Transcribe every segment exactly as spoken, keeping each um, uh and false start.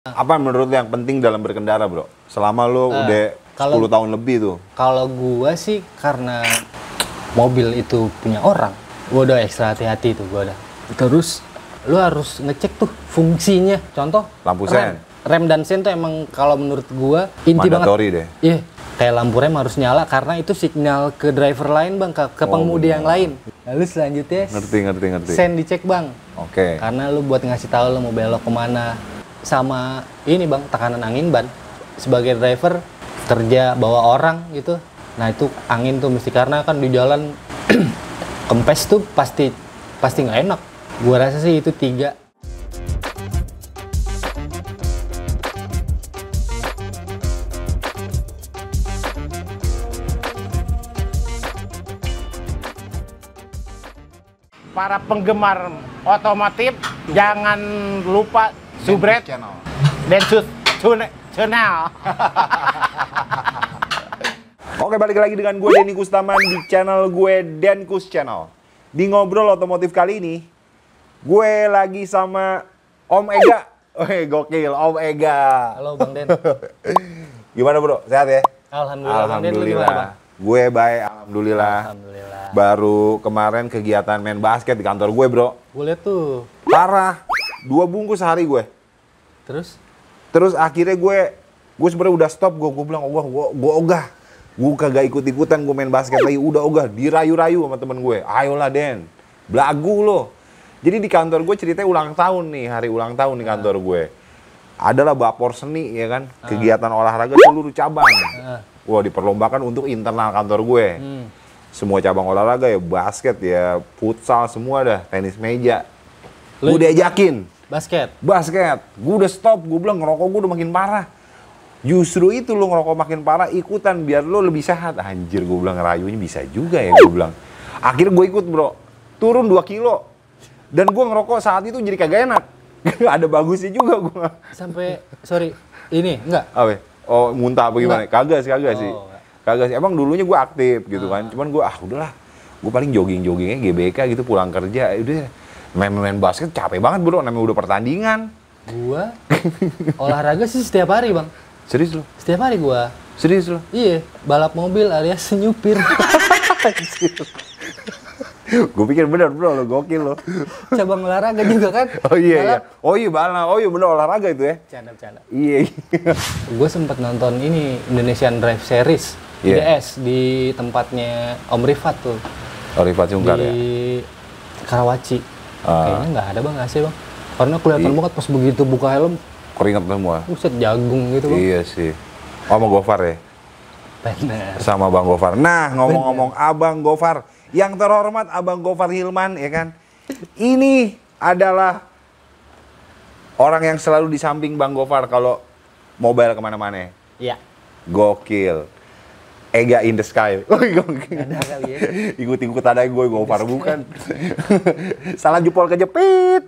Apa menurut lu yang penting dalam berkendara, bro? Selama lu uh, udah kalau, sepuluh tahun lebih tuh. Kalau gua sih karena mobil itu punya orang, gua udah ekstra hati-hati tuh gua udah. Terus lu harus ngecek tuh fungsinya. Contoh lampu rem. sen. Rem dan sen tuh emang kalau menurut gua inti Mandatori banget. Deh. Iya. Kayak lampu rem harus nyala karena itu sinyal ke driver lain, Bang, ke, ke oh, pengemudi bener. yang lain. Lalu selanjutnya ngerti ngerti ngerti. Sen dicek, Bang. Oke. Okay. Karena lu buat ngasih tahu lu mau belok kemana. Sama ini, Bang, tekanan angin ban. Sebagai driver kerja bawa orang gitu. Nah, itu angin tuh mesti, karena kan di jalan kempes tuh pasti pasti nggak enak. Gua rasa sih itu tiga. Para penggemar otomotif jangan lupa subscribe channel Densus Channel. Oke, balik lagi dengan gue Denny Kustaman di channel gue Denkus Channel. Di ngobrol otomotif kali ini, gue lagi sama Om Ega. Wih, gokil, Om Ega. Halo, Bang Den. Gimana, bro? Sehat ya? Alhamdulillah. Alhamdulillah. Bang Den, gue baik, alhamdulillah. Alhamdulillah. Baru kemarin kegiatan main basket di kantor gue, bro. Gue liat tuh. Parah. Dua bungkus sehari gue. Terus? Terus akhirnya gue, gue sebenarnya udah stop. Gue, gue bilang, ogah, gue, gue ogah. Gue kagak ikut-ikutan, gue main basket lagi. Udah ogah, dirayu-rayu sama temen gue. Ayolah, Den. Belagu lo. Jadi di kantor gue ceritanya ulang tahun nih, hari ulang tahun di kantor gue. Adalah Bapor Seni, ya kan? Kegiatan olahraga seluruh cabang. Wah, diperlombakan untuk internal kantor gue. Hmm. Semua cabang olahraga ya, basket ya, futsal, semua dah, tenis meja. Gue diajakin. Basket? Basket. Gue udah stop, gue bilang ngerokok gue udah makin parah. Justru itu lo ngerokok makin parah, ikutan biar lo lebih sehat. Anjir, gue bilang ngerayunya bisa juga ya, gue bilang. Akhirnya gue ikut, bro. Turun dua kilo. Dan gue ngerokok saat itu jadi kagak enak. Ada bagusnya juga gue. Sampai, sorry, ini enggak? Apa? Oh, muntah apa gimana? Enggak. Kagak sih, kagak oh. sih. Kagak sih. Emang dulunya gue aktif gitu ah. kan. Cuman gue, ah udahlah. Gue paling jogging-joggingnya G B K gitu, pulang kerja. Udah, main-main basket capek banget, bro. Namanya udah pertandingan. Gua olahraga sih setiap hari, Bang. Serius lo? Setiap hari gua. Serius lo? Iya, balap mobil alias nyupir. Gue pikir bener, bro, lo gokil lo. Cabang olahraga juga kan? Oh iya, iya. Oh iya, balap. Oh iya, bener olahraga itu ya? Canda-canda. Iya. Gue sempet nonton ini, Indonesian Drive Series. Yeah. I D S, di tempatnya Om Rifat tuh. Oh, Rifat Sungkar ya? Di Karawaci. Uh. Kayaknya nggak ada, Bang, A C, Bang. Karena kelihatan banget pas begitu buka helm. Keringat semua. Buset, jagung gitu, Bang. Iya sih. Oh, sama Gofar ya? Bener. Sama Bang Gofar. Nah, ngomong-ngomong Abang Gofar, yang terhormat Abang Gofar Hilman, ya kan? Ini adalah orang yang selalu di samping Bang Gofar kalau mobile kemana-mana. Iya. Gokil. Ega in the sky. Oh, gokil. Ada kali ya. Ikut-ikut ada gue, Gofar bukan. Salah jempol kejepit.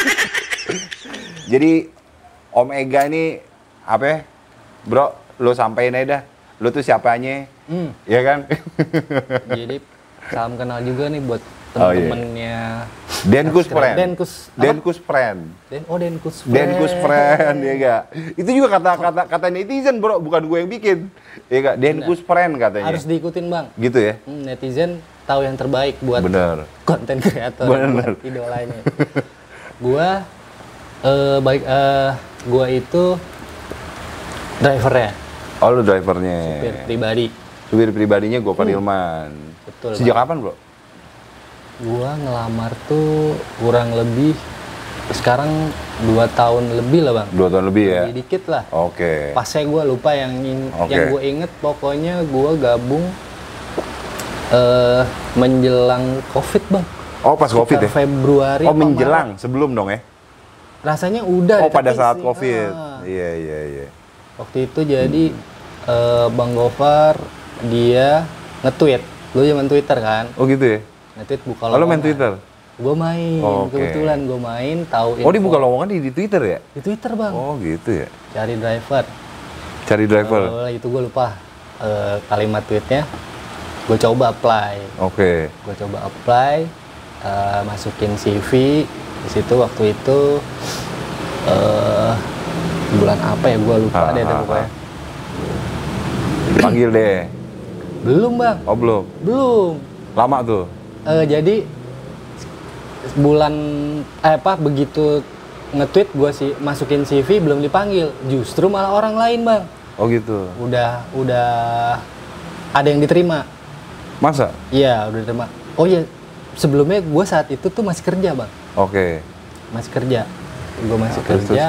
Jadi, Om Ega ini, apa ya? Bro, lo sampein aja dah. Lo tuh siapanya, hmm. ya kan? Jadi salam kenal juga nih buat temen-temennya. Oh, iya. Denkus Friend. Denkus. Denkus Friend. Den oh Denkus Friend. Denkus Friend, ya gak? Itu juga kata-kata kata netizen, bro, bukan gue yang bikin. Ya gak? Denkus Friend katanya. Harus diikutin, Bang. Gitu ya? Hmm, netizen tahu yang terbaik buat bener. konten kreator, bener. Buat idolanya. Gua uh, baik uh, gua itu drivernya. Oh, lu drivernya. Supir pribadi. Supir pribadinya Gofar hmm. Hilman. Betul. Sejak Bang. kapan, bro? Gua ngelamar tuh kurang lebih sekarang dua tahun lebih lah, Bang. Dua tahun lebih ya? Lebih dikit lah. Oke. Okay. Pasnya gua lupa yang okay. yang gua inget pokoknya gua gabung uh, menjelang Covid, Bang. Oh, pas Covid ya? Februari. Oh, menjelang Maret. Sebelum dong ya? Rasanya udah. Oh, pada saat sih. Covid. Ah. Iya, iya, iya. Waktu itu jadi hmm. uh, Bang Gofar dia nge-tweet. Lu zaman Twitter kan? Oh gitu ya? Nge-tweet buka lowongan. Oh, lu main Twitter? Gue main, oh, okay. kebetulan gue main, tahu info. Oh, dibuka lowongan di, di Twitter ya? Di Twitter, Bang. Oh gitu ya? Cari driver. Cari driver? Uh, itu gue lupa uh, kalimat tweetnya. Gue coba apply. Oke. Okay. Gue coba apply, uh, masukin C V. Di situ waktu itu uh, bulan apa ya, gue lupa Ah, deh ah, pokoknya. Panggil deh. Belum bang, Oh belum. belum. Lama tuh. Eh, jadi bulan eh, apa begitu nge-tweet gue sih masukin C V belum dipanggil, justru malah orang lain bang. Oh gitu. Udah udah ada yang diterima. Masa? Iya udah diterima. Oh iya sebelumnya gue saat itu tuh masih kerja bang, Oke. masih kerja. Gue masih Nah, terus, kerja.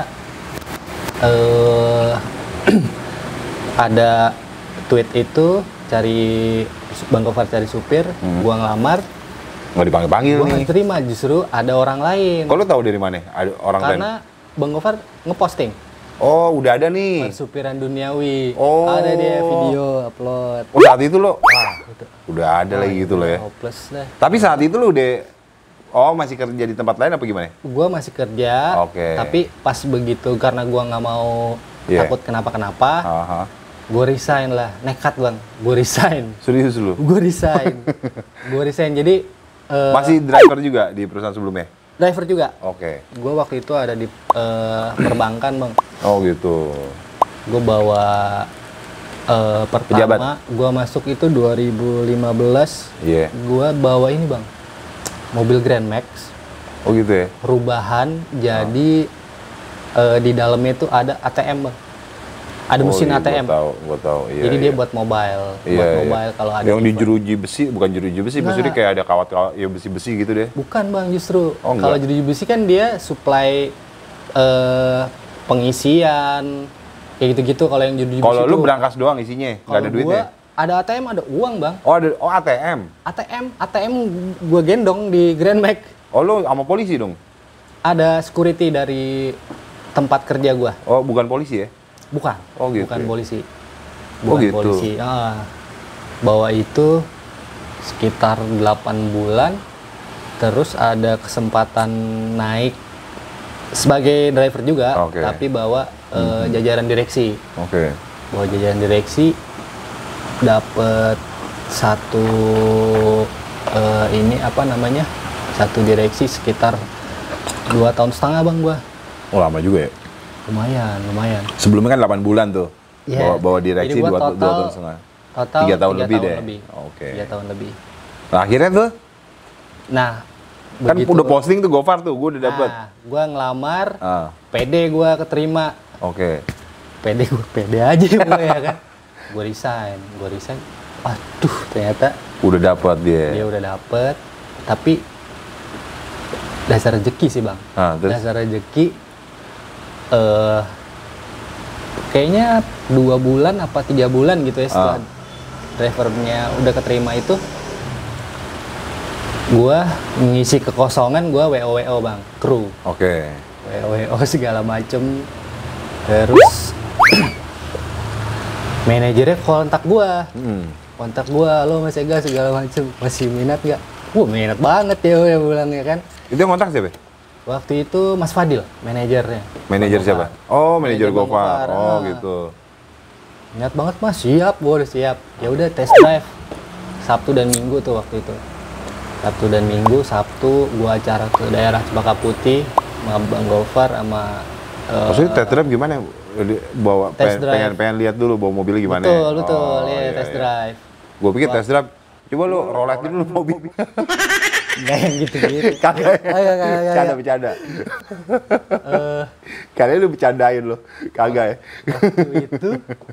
Eh ada tweet itu cari Bang Gofar cari supir, Hmm. gua ngelamar, Nggak dipanggil-panggil gua nih. nggak terima, justru ada orang lain. Kok lu tahu dari mana? Ada orang lain? Karena Bang Gofar ngeposting Oh, udah ada nih. persupiran duniawi. Oh. Ada dia video upload. Oh, saat itu lo, wah, udah ada lagi gitu loh ya. Hopeless deh. Tapi saat itu lo udah, oh masih kerja di tempat lain apa gimana? Gua masih kerja, Oke. tapi pas begitu karena gua nggak mau Iya. takut kenapa-kenapa, Aha. gue resign lah, nekat bang, gue resign, Serius lu? gue resign, gue resign. Jadi eh, Masih driver juga di perusahaan sebelumnya? driver juga. Oke. Gue waktu itu ada di eh, perbankan bang. Oh gitu. Gue bawa eh, Pejabat? pertama, gue masuk itu dua ribu lima belas. Iya. Gue bawa ini bang, mobil Grand Max, Oh gitu ya? perubahan. Jadi eh, di dalamnya itu ada A T M bang, ada Oh, mesin iya, A T M. Gua tahu, gua tahu. Iya, Jadi dia iya. buat mobile, Iya, buat iya. mobile kalau ada Yang di event. jeruji besi, bukan jeruji besi, Nggak. maksudnya kayak ada kawat-kawat, ya besi-besi gitu deh. Bukan bang, justru Oh, enggak. kalau jeruji besi kan dia supply eh, pengisian kayak gitu-gitu. Kalau yang jeruji besi Kalau lu tuh, berangkas doang isinya, nggak kalau ada gua, duitnya? ada A T M, ada uang bang. Oh ada, oh A T M. A T M, A T M gue gendong di Grand Max. Oh lu sama polisi dong? Ada security dari tempat kerja gua. Oh bukan polisi ya? Bukan, Oh, gitu bukan ya? polisi. Oh, Bukan gitu. polisi. Ah, bawa itu sekitar delapan bulan. Terus ada kesempatan naik sebagai driver juga, Oke. tapi bawa eh, jajaran direksi. Oke. Bawa jajaran direksi, dapet satu eh, ini apa namanya? Satu direksi sekitar dua tahun setengah bang gua. Oh lama juga ya? Lumayan, lumayan. Sebelumnya kan delapan bulan tuh. Iya. Bawa, bawa direksi Jadi gua dua, dua total- tahun setengah. Total Tiga tahun tiga lebih deh. Oke. Tiga tahun lebih. Nah akhirnya tuh, Nah, kan begitu- udah posting tuh Gofar tuh, gue udah dapet. Nah, gua ngelamar, Ah, pede gua keterima. oke. Pede gua pede aja gua ya kan. Gua resign, gua resign. Aduh, ternyata Udah dapet dia. dia udah dapet, tapi dasar rezeki sih, Bang. Ah, terus? Dasar rezeki eh kayaknya dua bulan apa tiga bulan gitu ya setelah Ah. drivernya udah keterima itu, gua ngisi kekosongan, gua W O W O bang, kru Oke. W O W O segala macem. Terus manajernya kontak gua, Hmm. kontak gua, lo masih gak segala macem, masih minat gak? Wah minat banget ya, ya bilangnya kan. Itu yang kontak siapa? Waktu itu Mas Fadil, manajernya. Manajer Bang siapa? Gofar. Oh, manajer Bang Gofar. Oh, Ah. gitu. Minat banget mas, siap, gua udah siap. Ya udah test drive Sabtu dan Minggu tuh waktu itu. Sabtu dan Minggu, Sabtu gua acara ke daerah Cempaka Putih sama Bang Gofar sama eh, Maksudnya test drive gimana? Di- Bawa Test pengen, drive. pengen pengen lihat dulu bawa mobilnya gimana? betul betul, Oh, iya, iya, test iya. drive. Gue pikir test drive. Coba lu roletin dulu mobil. Enggak yang gitu-gitu. Kagak. Kagak, kagak, kagak. Bercanda bercanda. Eh, Kalian lu bercandain lu. Kagak ya? waktu itu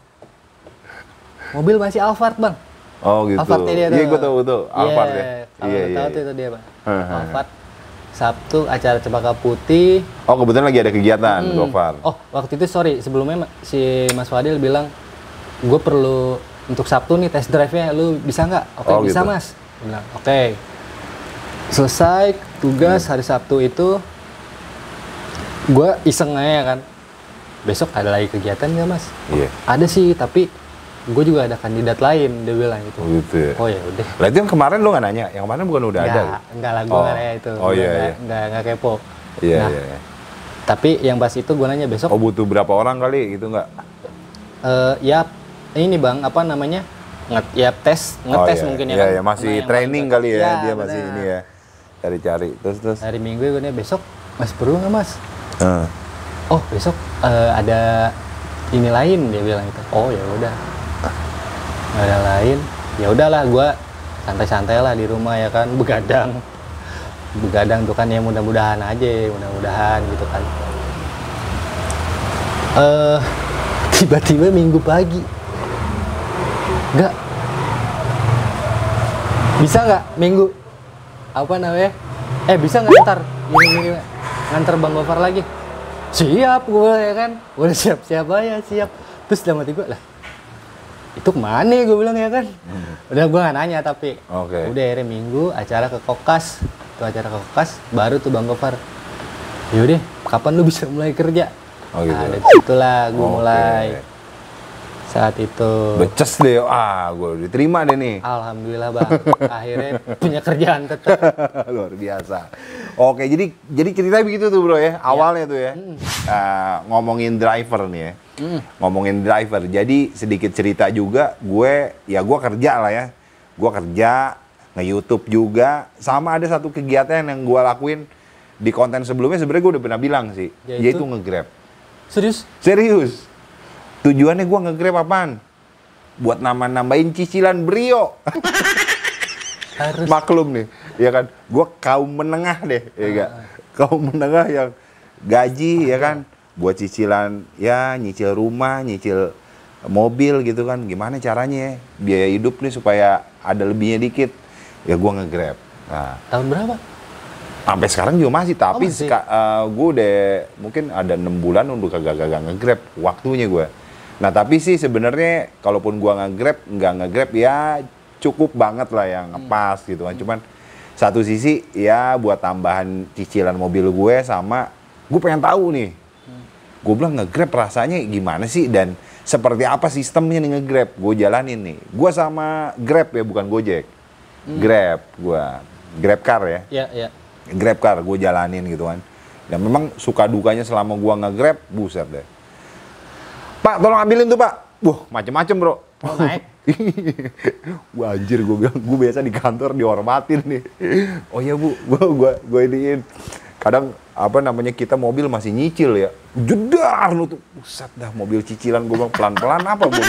mobil masih Alphard bang. Oh gitu. Alphardnya dia Iya tuh. gue tahu tuh. Alphard ya. Kalau Iya lu iya. tahu tuh iya. itu dia bang. Heeh. Alphard. Sabtu acara Cempaka Putih. Oh kebetulan lagi ada kegiatan Hmm. Gofar. Oh, waktu itu sorry, sebelumnya Ma- si Mas Fadil bilang, gue perlu untuk Sabtu nih test drive-nya, lu bisa nggak? Oke, Oh, bisa gitu. mas. Gua bilang, oke. Selesai tugas Hmm. hari Sabtu itu, gue iseng aja kan, besok ada lagi kegiatan nggak mas? Iya. Ada sih, tapi gue juga ada kandidat lain, dia bilang gitu. Oh gitu ya. Oh ya udah. Lah itu yang kemarin lu nggak nanya, yang kemarin bukan udah ada? Enggak, enggak lah, gue Oh. nggak nanya itu. Oh, Gua iya, nggak- iya. Nggak, nggak kepo. Iya Nah, iya. iya. Tapi yang pas itu gue nanya besok, Oh butuh berapa orang kali gitu nggak? Eh, ya ini bang apa namanya nge ya tes ngetes Oh, iya. mungkin ya Iya, kan? iya, masih Karena yang training paling- kali ya, Ya, dia masih benar. ini ya. Cari-cari. Terus terus. Hari Minggu gue nih besok mas perlu nggak mas Heeh. oh besok eh, ada ini lain, dia bilang itu. Oh ya udah, nggak ada lain, ya udahlah gue santai-santai lah di rumah ya kan, begadang begadang tuh kan, ya mudah-mudahan aja, mudah-mudahan gitu kan. Eh tiba-tiba minggu pagi, nggak bisa nggak minggu apa namanya, eh bisa nggak ntar ini, ini nganter Bang Gofar lagi? Siap gue ya kan, udah siap-siap aja, siap. Terus dalam hati gue, lah itu kemana gue bilang ya kan. hmm. Udah gue gak nanya tapi okay. Udah akhirnya minggu acara ke Kokas, tuh acara ke Kokas, baru tuh Bang Gofar, yaudah kapan lu bisa mulai kerja? Oh gitu. Nah dari situlah gue okay. mulai saat itu. Beces deh, ah gue diterima deh nih. Alhamdulillah Bang, akhirnya punya kerjaan tetap. Luar biasa. Oke, jadi jadi ceritanya begitu tuh bro ya, awalnya ya. tuh ya. Mm. Uh, ngomongin driver nih ya, mm. ngomongin driver. Jadi sedikit cerita juga, gue ya gue kerja lah ya, gue kerja nge-YouTube juga, sama ada satu kegiatan yang gue lakuin di konten sebelumnya sebenarnya gue udah pernah bilang sih, yaitu, yaitu nge-Grab. Serius? Serius. Tujuannya gue nge-Grab apaan? Buat nambah-nambahin cicilan Brio. Harus. Maklum nih, ya kan? Gue kaum menengah deh, ya gak? Ah. Kaum menengah yang gaji, ya kan? Buat cicilan, ya nyicil rumah, nyicil mobil gitu kan. Gimana caranya ya? Biaya hidup nih supaya ada lebihnya dikit. Ya gue nge-Grab. Nah, tahun berapa? sampai sekarang juga masih, tapi oh, masih. uh, gue udah mungkin ada enam bulan udah kagak-kagak nge-Grab waktunya gue. Nah tapi sih sebenarnya kalaupun gue nge-Grab, nggak nge-Grab ya cukup banget lah yang ngepas hmm. gitu kan. Cuman satu sisi ya buat tambahan cicilan mobil gue, sama gue pengen tahu nih, hmm. gue bilang nge-Grab rasanya gimana sih dan seperti apa sistemnya nih nge-Grab. Gue jalanin nih, gue sama Grab ya, bukan Gojek. hmm. Grab gue, Grab car ya. Iya, iya. Grab car gue jalanin gitu kan. Dan memang suka dukanya selama gue nge-Grab, buset deh. Pak, tolong ambilin tuh Pak. Wah, macem-macem bro. Oh, naik. Wah anjir, gue bilang, gue biasa di kantor dihormatin nih. Oh iya bu, gue gue gue iniin. Kadang apa namanya, kita mobil masih nyicil ya. Jedar lu tuh, buset dah mobil cicilan. Gue bilang pelan-pelan apa bu?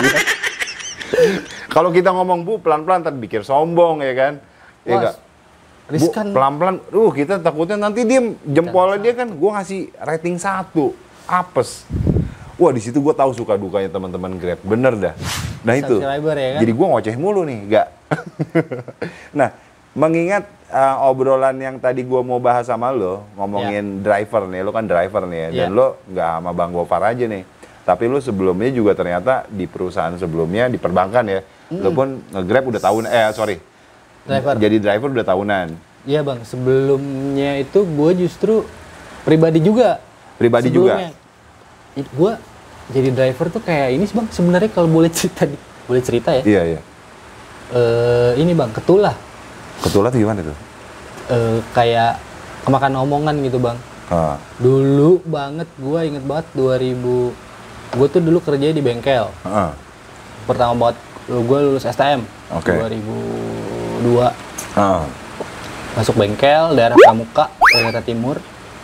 Kalau kita ngomong bu pelan-pelan, ntar pikir sombong ya kan. Ya enggak. Riskan. Pelan-pelan, uh kita takutnya nanti dia jempolnya dia kan, gue ngasih rating satu, apes. Wah di situ gue tahu suka dukanya teman-teman Grab, bener dah. Nah itu, ya kan? Jadi gue ngoceh mulu nih, enggak. Nah, mengingat uh, obrolan yang tadi gue mau bahas sama lo, ngomongin yeah. driver nih, lo kan driver nih ya, dan yeah. lo nggak sama Bang Gofar aja nih. Tapi lo sebelumnya juga ternyata di perusahaan sebelumnya, di perbankan ya, mm. lo pun nge-Grab udah tahun, eh sorry. Driver. Jadi driver udah tahunan. Iya bang, sebelumnya itu gue justru pribadi juga. Pribadi sebelumnya. juga? Gue jadi driver tuh kayak ini sih bang, sebenarnya kalau boleh cerita, boleh cerita ya? Iya, iya. Uh, ini bang, ketulah. Ketulah tuh gimana tuh? Uh, kayak kemakan omongan gitu bang. Ah. Dulu banget, gue inget banget dua ribu, gue tuh dulu kerja di bengkel. Ah. Pertama banget, gue lulus S T M. Oke. Okay. dua ribu dua. Ah. Masuk bengkel daerah Pramuka, Jakarta Timur,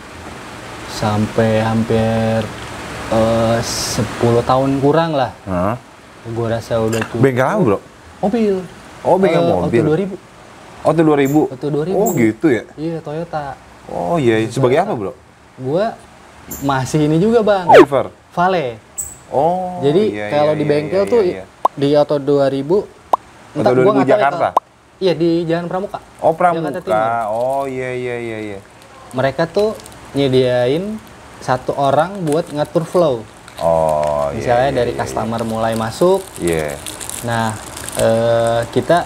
sampai hampir uh, sepuluh tahun kurang lah. Uh. Gue rasa udah tuh. Bengkel apa bro? Mobil. Oh bengkel uh, mobil. Auto dua ribu. Auto dua ribu. Auto dua ribu. Oh gitu ya? Iya Toyota. Oh iya. Sebagai apa bro? Gue masih ini juga bang. Driver. Vale. Oh. Jadi iya, kalau iya, di iya, bengkel iya, tuh iya. di Auto dua ribu. Auto dua ribu Jakarta. Iya di Jalan Pramuka. Oh Pramuka. Oh iya iya iya iya. Mereka tuh nyediain satu orang buat ngatur flow. Oh iya. Misalnya iya, dari iya, customer iya. mulai masuk. Iya. Yeah. Nah eh, kita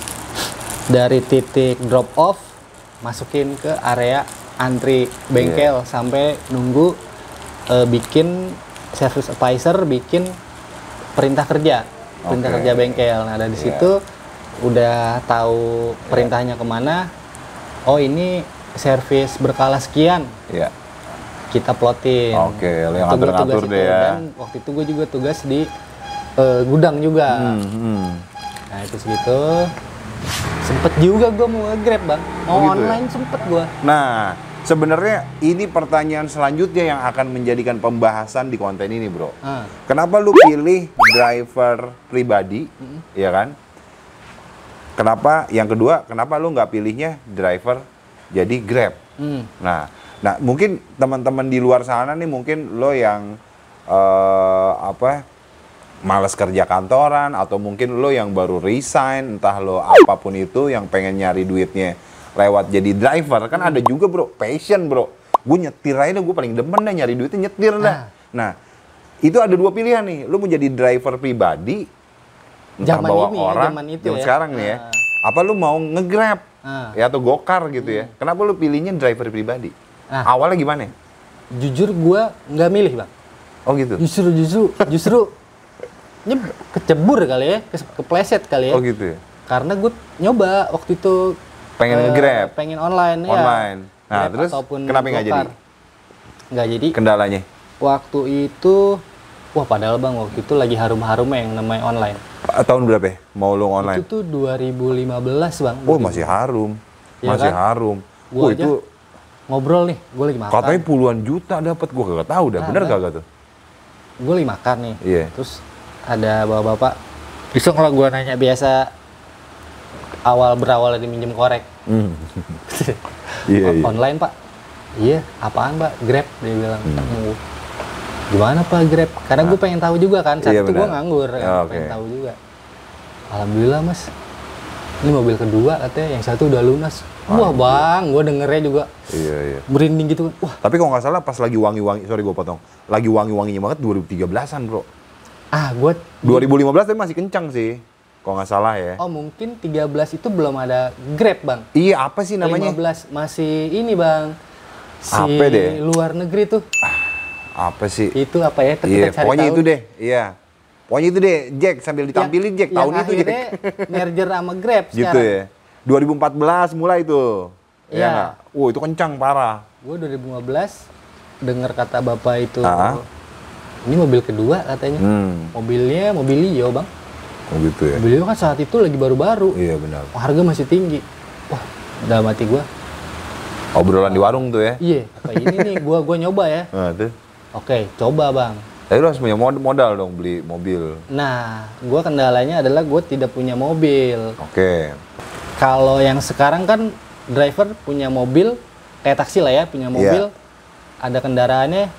dari titik drop off masukin ke area antri bengkel yeah. sampai nunggu eh, bikin service advisor bikin perintah kerja, perintah okay. kerja bengkel. Nah dari yeah. situ udah tahu perintahnya kemana. Oh ini servis berkala sekian. Iya. Kita plotin. Oke, okay, yang ngatur-ngatur deh ya. Dan waktu itu gue juga tugas di uh, gudang juga. Hmm, hmm. Nah itu segitu. Sempet juga gue mau nge-Grab bang. Mau oh, gitu online ya? Sempet gue. Nah sebenarnya ini pertanyaan selanjutnya yang akan menjadikan pembahasan di konten ini, bro. Ah. Kenapa lu pilih driver pribadi, mm-hmm. ya kan? Kenapa? Yang kedua, kenapa lu nggak pilihnya driver jadi Grab? Mm. Nah, nah mungkin teman-teman di luar sana nih, mungkin lo yang uh, apa? malas kerja kantoran, atau mungkin lo yang baru resign, entah lo apapun itu, yang pengen nyari duitnya lewat jadi driver. Kan ada juga, bro, passion, bro. Gue nyetir aja, gue paling demen dah nyari duitnya nyetir dah. Nah, itu ada dua pilihan nih. Lo mau jadi driver pribadi, entah zaman bawa ini orang, ya, zaman itu zaman ya. sekarang nih ya. Apa lo mau nge-Grab, ah. ya, atau gokar gitu ya. Kenapa lo pilihnya driver pribadi? Ah. Awalnya gimana? Jujur gue nggak milih, Bang. Oh gitu? Justru, justru, justru ini kecebur kali ya, ke- kepleset kali ya. Oh gitu ya? Karena gue nyoba waktu itu Pengen eh, nge-Grab? pengen online, ya. Online. Nah, Grab terus ataupun kenapa nggak jadi? gokar. Nggak jadi. Kendalanya? Waktu itu, wah padahal Bang, waktu itu lagi harum-harumnya yang namanya online. Ah, tahun berapa ya? Mau lo online? Itu tuh dua ribu lima belas Bang. Oh, masih harum. Ya Masih kan? harum. Gua Oh, aja itu ngobrol nih, gue lagi makan. katanya puluhan juta dapat, gua kagak tahu dah. Nah, Bener kan? kagak tuh? Gue lagi makan nih. Iya. Terus ada bapak-bapak. Bisa kalau gue nanya biasa awal berawal dari minjem korek. Hmm. Iya, iya. Online Pak. Iya, apaan Pak? Grab dia bilang. Hmm. Gimana Pak Grab? Karena gue pengen tahu juga kan. Saat Iya, itu gue benar. nganggur, kan? Oh, oke. pengen tahu juga. Alhamdulillah Mas. Ini mobil kedua katanya, yang satu udah lunas. Wah Bang, gue dengernya juga Iya, iya. merinding gitu. Wah, Tapi kalau nggak salah pas lagi wangi-wangi, sorry gua potong. Lagi wangi-wanginya banget dua ribu tiga belasan, bro. ah gue dua ribu lima belas tapi masih kencang sih. Kalau nggak salah ya. Oh mungkin tiga belas itu belum ada Grab Bang. Iya, apa sih namanya? lima belas masih ini Bang. Si Apa deh? luar negeri tuh. Apa sih? Itu apa ya? Kita Iya, cari pokoknya tahu. itu deh. Iya. Pokoknya itu deh, Jack, sambil ditampilin Jack, yang tahun itu Jack. akhirnya merger sama Grab Gitu sekarang. ya. dua ribu empat belas mulai tuh. Iya Iya. nggak? Wow, itu kencang parah. Gue dua ribu lima belas dengar kata bapak itu, Ah. ini mobil kedua katanya. Hmm. Mobilnya mobil Lio Bang. Oh gitu ya. Mobil Lio kan saat itu lagi baru-baru. Iya benar. Harga masih tinggi. Wah, dalam hati gue. Obrolan di warung tuh ya. Iya, apa ini nih? Gua gua nyoba ya. Nah, tuh. Oke, coba Bang. Tapi lu harus punya mod- modal dong beli mobil. Nah, gua kendalanya adalah gue tidak punya mobil. Oke. Kalau yang sekarang kan driver punya mobil, kayak taksi lah ya, punya mobil, ada kendaraannya,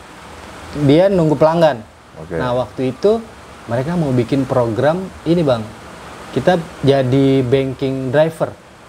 dia nunggu pelanggan. Oke. Nah, waktu itu mereka mau bikin program ini Bang, kita jadi banking driver.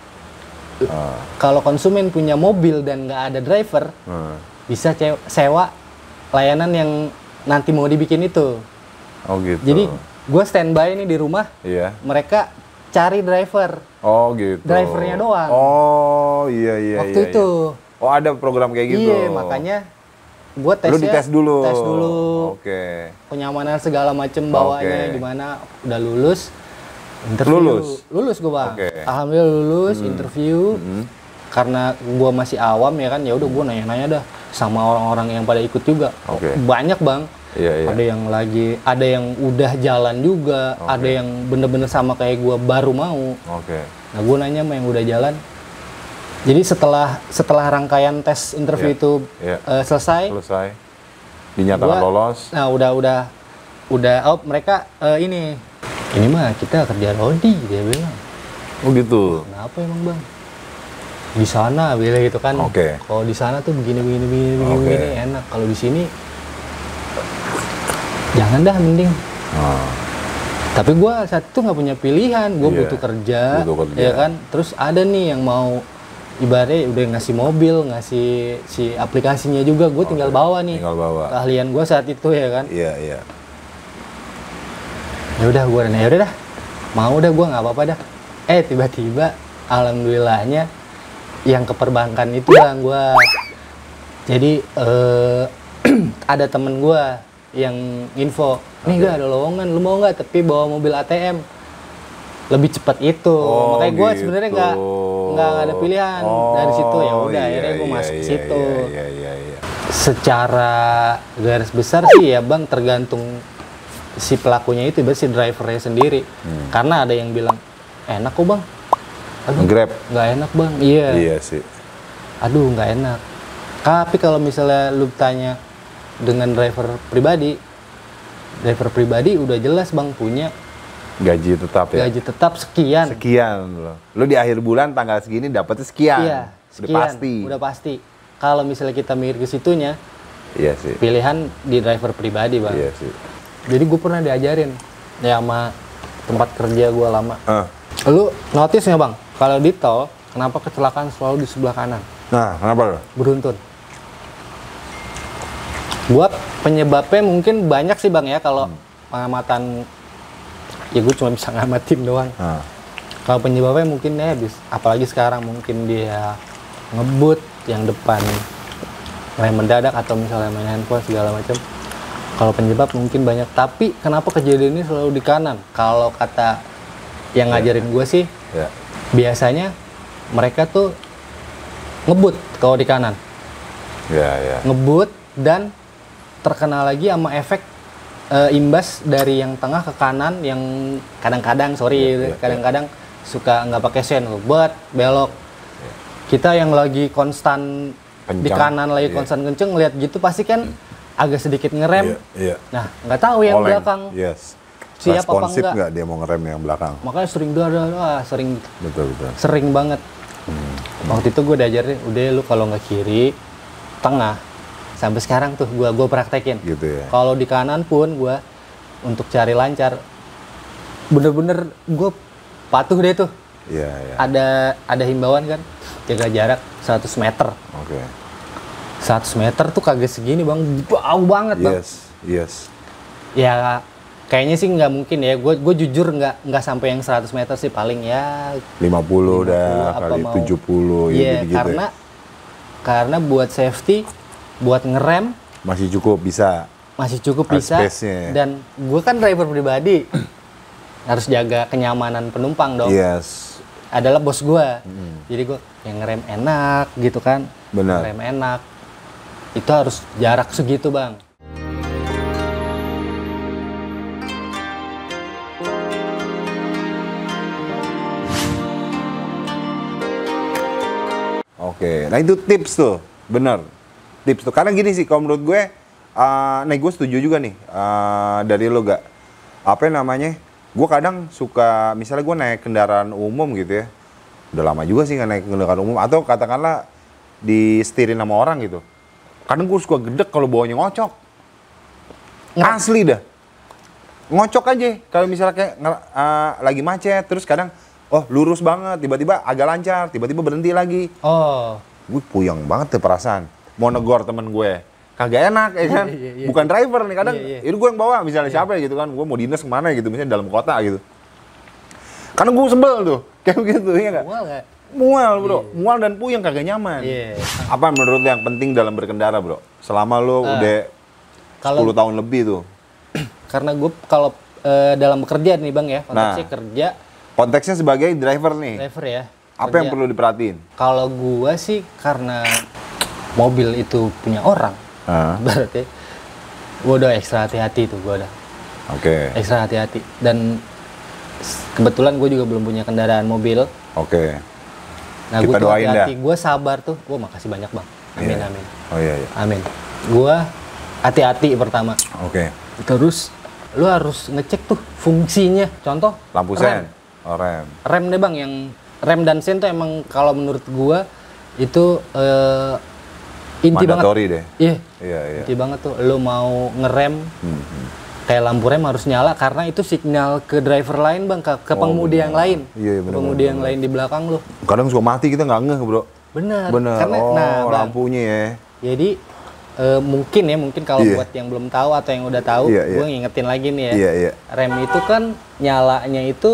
Ah. Kalau konsumen punya mobil dan nggak ada driver, Hmm. bisa ce- sewa layanan yang nanti mau dibikin itu. Oh gitu. Jadi gue standby nih di rumah, Iya. mereka cari driver. Oh gitu. Drivernya doang. Oh iya iya. Waktu iya, itu. Iya. Oh ada program kayak gitu. Iya, makanya gue tesnya. Lu dites dulu. Tes dulu. Oke. Kenyamanan segala macem bawanya Oke. gimana, udah lulus. Interview. Lulus? Lulus gue Bang. Oke. Alhamdulillah lulus, interview. Hmm. Karena gue masih awam ya kan, ya udah gue nanya-nanya dah sama orang-orang yang pada ikut juga. Oke. Banyak Bang. Iya iya. Ada yang lagi, ada yang udah jalan juga, Oke. ada yang bener-bener sama kayak gue baru mau. Oke. Nah gue nanya sama yang udah jalan. Jadi setelah setelah rangkaian tes interview Iya. itu Iya. eh, selesai, Selesai. Dinyatakan Gua- lolos. nah udah udah udah oh mereka eh, ini ini mah kita kerja rodi dia bilang. Oh gitu. Kenapa emang Bang? Di sana bilang gitu kan. Oke. Kalau di sana tuh begini begini begini begini, Oke. begini enak. Kalau di sini jangan dah mending. Ah. Tapi gue saat itu nggak punya pilihan, gue Iya, butuh kerja, butuh kerja. ya kan. Terus ada nih yang mau ibaratnya udah ngasih mobil, ngasih si aplikasinya juga, gue tinggal Oke, bawa nih. tinggal bawa. Keahlian gue saat itu ya kan. Iya iya. Ya udah gue udah, ya udah dah, mau dah gue nggak apa-apa dah. Eh tiba-tiba, alhamdulillahnya yang ke perbankan itu bang gue. Jadi eh, ada temen gue yang info, nih gak ada lowongan, lu mau nggak? Tapi bawa mobil A T M. Lebih cepat itu, Oh, makanya gue gitu. sebenarnya nggak nggak ada pilihan dari situ ya udah iya, akhirnya gue iya, masuk ke iya, situ. Iya iya iya. Secara garis besar sih ya bang tergantung si pelakunya itu, berarti si drivernya sendiri. Hmm. Karena ada yang bilang enak kok bang, aduh Grab. nggak enak bang, iya, Iya sih. aduh nggak enak. Tapi kalau misalnya lu tanya dengan driver pribadi, driver pribadi udah jelas bang punya Gaji tetap ya? gaji tetap sekian. Sekian loh. Lu di akhir bulan tanggal segini dapetnya sekian. Iya, Udah sekian. pasti. Udah pasti. Kalau misalnya kita mikir ke situnya, Iya sih. pilihan di driver pribadi bang. Iya sih. Jadi gue pernah diajarin ya sama tempat kerja gue lama. Ah. Lu notice nggak bang? Kalau di tol, kenapa kecelakaan selalu di sebelah kanan? Nah, kenapa lo? Beruntun. Buat penyebabnya mungkin banyak sih bang ya kalau Hmm. pengamatan, ya gue cuma bisa ngamatin doang. Ah. Kalau penyebabnya mungkin ya, bis- apalagi sekarang mungkin dia ngebut yang depan rem mendadak atau misalnya main handphone segala macam. Kalau penyebab mungkin banyak, tapi kenapa kejadian ini selalu di kanan? Kalau kata yang ngajarin gue sih, Ya. biasanya mereka tuh ngebut kalau di kanan, Ya, ya. ngebut dan terkena lagi sama efek e, imbas dari yang tengah ke kanan yang kadang-kadang sorry Ya, gitu, ya, kadang-kadang suka nggak pakai sen, buat belok. Kita yang lagi konstan di Kencang. kanan lagi Iya. konstan kenceng ngeliat gitu pasti kan agak sedikit ngerem. Iya, iya. Nah nggak tahu yang Oleng. belakang Yes. siap apa Responsif enggak. nggak dia mau ngerem yang belakang? Makanya sering dada, wah sering Betul, betul. sering banget. Waktu itu gue diajarin, udah lu kalau nggak kiri, tengah. Sampai sekarang tuh gue gue praktekin. Gitu ya. Kalau di kanan pun gue untuk cari lancar, bener-bener gue patuh deh tuh. Iya, iya. Ada ada himbauan kan, jaga jarak seratus meter. Oke. seratus meter tuh kagak segini bang, jauh banget bang. Yes, yes. Ya kayaknya sih nggak mungkin ya. Gue gue jujur nggak nggak sampai yang seratus meter sih, paling ya lima puluh dah apa kali mau- tujuh puluh ya Iya, gitu-gitu. karena karena buat safety, buat ngerem Masih cukup bisa. masih cukup Ada bisa. space-nya. Dan gue kan driver pribadi, harus jaga kenyamanan penumpang dong. Yes. Adalah bos gue, jadi gue yang ngerem enak gitu kan. Benar. Ngerem enak, itu harus jarak segitu bang. Oke, nah itu tips tuh, bener. Tips tuh, karena gini sih, kalau menurut gue, uh, nih gue setuju juga nih uh, dari lo gak, apa namanya, gue kadang suka, misalnya gue naik kendaraan umum gitu ya, udah lama juga sih nggak naik kendaraan umum, atau katakanlah disetirin sama orang gitu. Kadang gue suka gedek kalau bawanya ngocok. Ngerem. Asli dah. Ngocok aja, kalau misalnya kayak uh, lagi macet, terus kadang, oh lurus banget, tiba-tiba agak lancar, tiba-tiba berhenti lagi. Oh, Gue puyeng banget tuh perasaan. Mau negor temen gue, kagak enak ya kan. Iya, iya. Bukan driver nih, kadang Iya, iya. itu gue yang bawa, misalnya siapa ya gitu kan. Gue mau dinas kemana gitu, misalnya dalam kota gitu. Karena gue sebel tuh, kayak begitu, ya nggak? mual nggak? Mual bro, mual dan puyeng, kagak nyaman. Iya. Apa menurut lo yang penting dalam berkendara bro? Selama lo Ah, udah kalau- sepuluh tahun lebih tuh. Karena gue kalau eh, dalam bekerja nih bang ya, konteksnya Nah. kerja Konteksnya sebagai driver nih, driver ya. apa kerja. yang perlu diperhatiin? Kalau gua sih karena mobil itu punya orang, Ah, berarti gua udah ekstra hati-hati tuh, gua udah Oke, ekstra hati-hati. Dan s- kebetulan gue juga belum punya kendaraan mobil. oke. Nah, Kita gue tuh doain hati-hati, gue sabar tuh. Gue makasih banyak bang. Amin Iya. amin Oh iya, iya. amin. Gue hati-hati pertama. Oke. Terus lu harus ngecek tuh fungsinya. Contoh Lampu rem. sen, oh rem. Rem deh bang, yang rem dan sen tuh emang kalau menurut gua itu eh, inti Mandatori banget. deh. Iya, Iya, iya. inti banget tuh. Lu mau ngerem Hmm, hmm. kayak lampu rem harus nyala karena itu sinyal ke driver lain bang, ke, ke Oh, pengemudi bener. yang lain. Iya, iya, Ke bener, pengemudi bener, yang bener. lain di belakang lu. Kadang suka mati kita nggak ngeh bro. Bener. Bener. Karena oh, nah bang, lampunya ya. jadi eh, mungkin ya mungkin kalau Iya. buat yang belum tahu atau yang udah tahu, Iya, iya. gua ngingetin lagi nih ya. Iya, iya. Rem itu kan nyalanya itu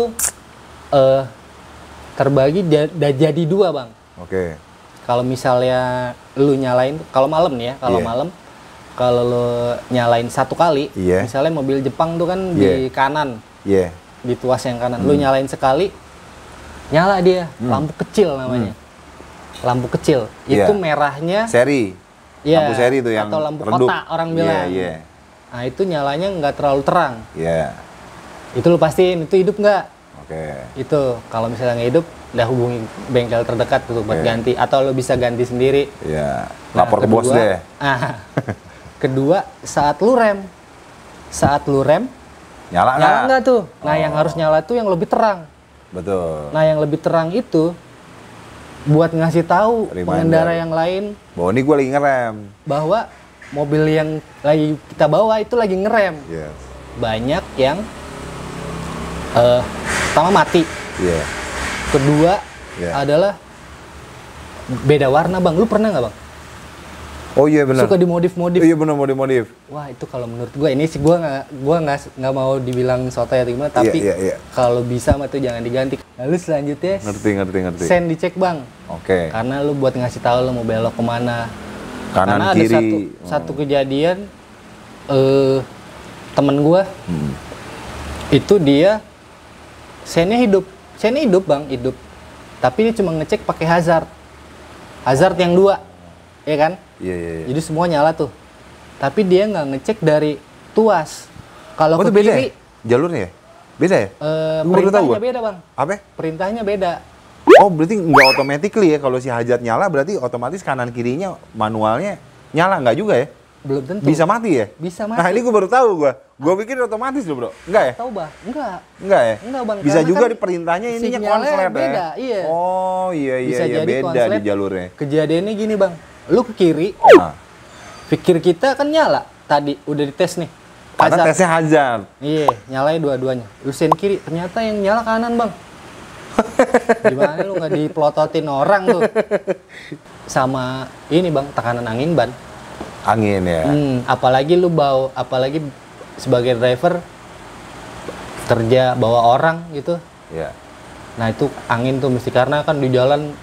eh terbagi ja- da- jadi dua bang. Oke. Kalau misalnya lu nyalain kalau malam nih ya, kalau Iya. malam kalau lu nyalain satu kali, Iya. misalnya mobil Jepang tuh kan Iya. di kanan, Iya. di tuas yang kanan, lu nyalain sekali, nyala dia, lampu kecil namanya, lampu kecil, Iya. itu merahnya, Seri. ya, Lampu seri itu yang atau lampu redup. kotak orang Iya, bilang, iya. nah itu nyalanya nggak terlalu terang, Iya. itu lu pastiin itu hidup nggak, Oke. Itu kalau misalnya nggak hidup, udah hubungi bengkel terdekat tuh buat Oke. ganti. Atau lo bisa ganti sendiri. Iya. Nah, Lapor ke bos kedua- deh. Ah, kedua, saat lu rem, saat lu rem, Nyala nyala nggak? nggak tuh? Nah, Oh. yang harus nyala tuh yang lebih terang. Betul. Nah, yang lebih terang itu buat ngasih tahu Reminder. pengendara yang lain Bahwa ini gue lagi ngerem. bahwa mobil yang lagi kita bawa itu lagi ngerem. Iya. Banyak yang eh pertama mati, Iya. kedua Iya. adalah beda warna, Bang. Lu pernah nggak, Bang? Oh iya benar. Suka dimodif-modif. Iya benar modif-modif. Wah, itu kalau menurut gua ini sih gua nggak gua nggak nggak mau dibilang sotoy atau gimana, tapi iya, iya. kalau bisa mah tuh jangan diganti. Lalu selanjutnya Ngerti ngerti ngerti. sen dicek, Bang. Oke. Karena lu buat ngasih tahu lu mau belok kemana. Kanan Karena kiri. ada satu satu kejadian eh temen gua Hmm. itu dia sennya hidup, sennya hidup, Bang, hidup. Tapi dia cuma ngecek pakai hazard. Hazard yang dua. Ya kan? Iya iya iya. Jadi semua nyala tuh. Tapi dia nggak ngecek dari tuas. Kalau Oh ke itu beda kiri, ya? Jalurnya ya? Beda ya? eh, Gua baru tahu perintahnya gua. beda, Bang. Apa? Perintahnya beda. Oh berarti nggak automatically ya kalau si hajat nyala berarti otomatis kanan kirinya manualnya nyala nggak juga ya? Belum tentu. Bisa mati ya? Bisa mati. Nah ini gue baru tahu gue. Gue pikir otomatis loh bro. Enggak ya? Tahu, Bang? Enggak. Enggak ya? Enggak, Bang. Bisa Karena juga kan di perintahnya ininya sinyalnya konslet beda, ya? iya. Oh iya iya Bisa iya jadi beda konslet. di jalurnya. Kejadiannya gini, Bang. Lu ke kiri, Nah, pikir kita kan nyala. Tadi udah dites nih. karena Hazard. tesnya hazard. Iya, nyalain dua-duanya. Lu sen kiri, ternyata yang nyala kanan, Bang. Gimana lu nggak dipelototin orang tuh? Sama ini, Bang, tekanan angin ban. Angin ya. Hmm, apalagi lu bawa, apalagi sebagai driver kerja bawa orang gitu. Iya. Nah, itu angin tuh mesti karena kan di jalan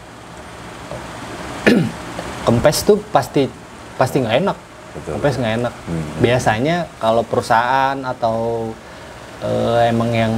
kempes tuh pasti pasti nggak enak. Betul. Kempes nggak enak. Hmm. Biasanya kalau perusahaan atau eh, emang yang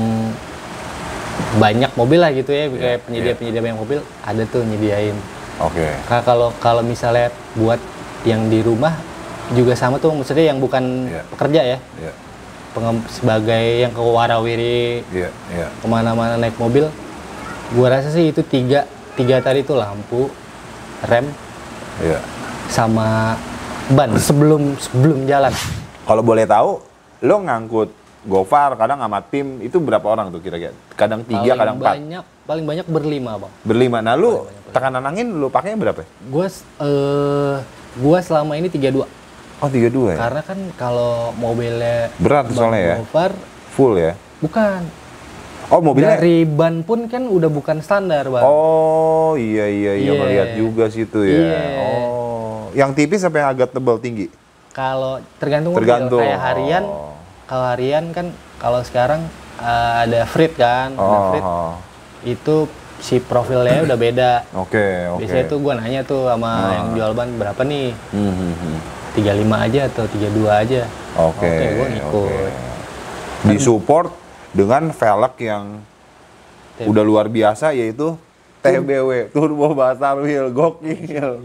banyak mobil lah gitu ya, kayak penyedia-penyedia banyak mobil ada tuh nyediain. Oke. Ka- Kalau kalau misalnya buat yang di rumah juga sama tuh, maksudnya yang bukan Iya. pekerja ya, Iya. pengem- sebagai yang ke warawiri Iya iya. kemana-mana naik mobil, gua rasa sih itu tiga tiga tadi tuh lampu, rem, Iya. sama ban sebelum sebelum jalan. Kalau boleh tahu, lo ngangkut Gofar kadang sama tim itu berapa orang tuh kira-kira? Kadang tiga, Paling kadang empat. banyak paling banyak berlima, Bang. Berlima. Nah lu tekanan angin lu pakainya berapa? Gua s- eh gua selama ini tiga dua. Oh tiga dua ya? Karena kan kalau mobilnya Berat Bang soalnya ya? Gofar, Full ya? bukan. Oh mobilnya? Dari ban pun kan udah bukan standar, Bang. Oh iya iya iya Iya. melihat juga situ ya. Iya. Oh, yang tipis sampai agak tebal tinggi. Kalau tergantung, mobil. Tergantung. Kayak harian, Oh. kalau harian kan kalau sekarang eh, ada frit kan, ada Oh, frit. oh. Itu si profilnya udah beda. Oke oke. Biasanya tuh gua nanya tuh sama Oh. yang jual ban berapa nih? Hmm, hmm, hmm. tiga puluh lima aja atau tiga puluh dua aja. Oke. Oke, gua ngikut. oke. Disupport dengan velg yang T B. udah luar biasa yaitu T B W Turbo Basar Wheel gokil.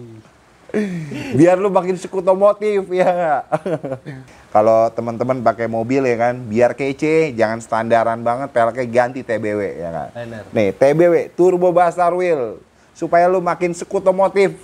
Biar lu makin suka otomotif ya nggak? Kalau teman-teman pakai mobil ya kan, biar kece, jangan standaran banget, peleknya ganti T B W ya kan. Bener. Nih T B W Turbo Basar Wheel supaya lu makin suka otomotif.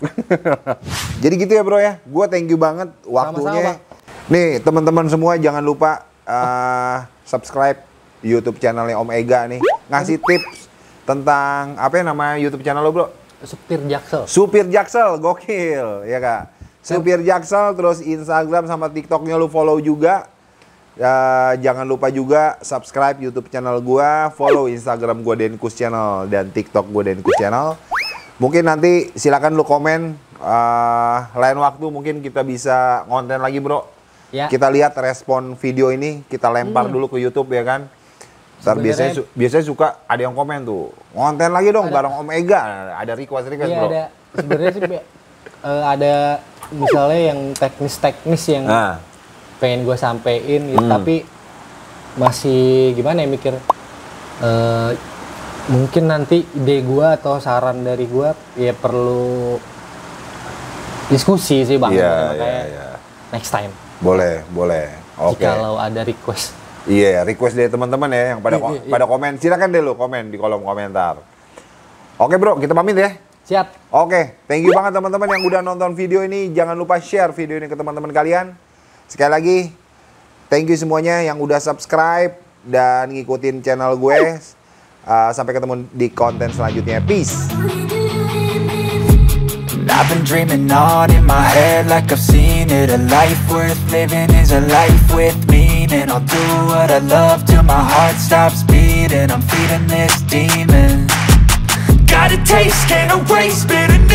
Jadi gitu ya bro ya, gue thank you banget waktunya. Bang. Nih teman-teman semua jangan lupa uh, subscribe YouTube channelnya Om Ega nih, ngasih tips tentang apa ya nama YouTube channel lo bro? Supir Jaksel. Supir Jaksel, gokil, ya kak. Supir Jaksel, terus Instagram sama TikToknya lu follow juga. Ya, jangan lupa juga subscribe YouTube channel gua, follow Instagram gua Denkus Channel dan TikTok gua Denkus Channel. Mungkin nanti silakan lu komen uh, lain waktu mungkin kita bisa konten lagi bro. Ya. Kita lihat respon video ini, kita lempar dulu ke YouTube ya kan. Ntar Sebenarnya- biasanya su- biasanya suka ada yang komen tuh, konten lagi dong Ada. bareng Om Ega. Ada request request Iya bro. ada. Sebenarnya sih Be, eh, ada misalnya yang teknis-teknis yang Nah, pengen gue sampein gitu, Hmm. tapi masih gimana ya mikir, eh, mungkin nanti ide gue atau saran dari gue ya perlu diskusi sih bang. iya Makanya iya iya. next time Boleh boleh. Oke. jikalau ada request Iya, request dari teman-teman ya yang pada Iya, ko- iya, iya. pada komen. Silakan deh lo komen di kolom komentar. Oke bro, kita pamit ya. Siap. Oke, thank you banget teman-teman yang udah nonton video ini. Jangan lupa share video ini ke teman-teman kalian. Sekali lagi, thank you semuanya yang udah subscribe dan ngikutin channel gue. Uh, sampai ketemu di konten selanjutnya. Peace. I've been dreaming on in my head like I've seen it. A life worth living is a life with meaning. I'll do what I love till my heart stops beating. I'm feeding this demon. Got a taste, can't erase bitterness.